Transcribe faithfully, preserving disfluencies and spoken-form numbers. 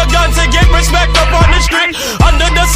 gun to get respect up on the street. Under the